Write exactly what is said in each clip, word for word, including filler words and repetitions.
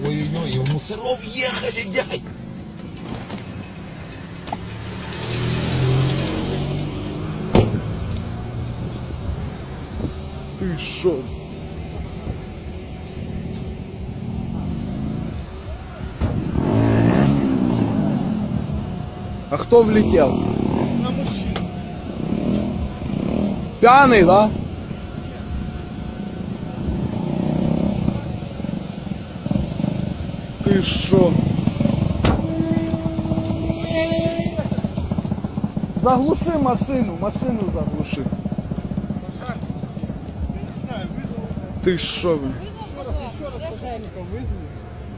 Ой-ой-ой, и в мусоров ехали, дядь! Ты шо? А кто влетел? На мужчину. Пьяный, да? Ты шо? Заглуши машину, машину заглуши. Пожар. Я не знаю, вызвал. Ты шо? Еще раз, еще раз пожарников вызови.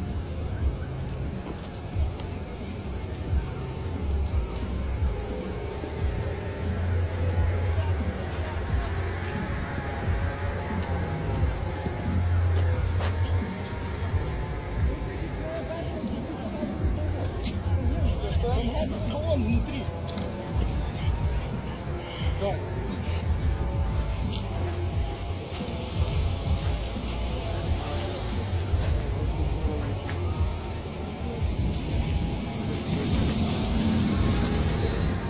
Что он внутри? Да.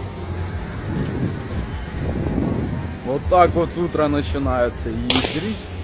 Вот так вот утро начинается. И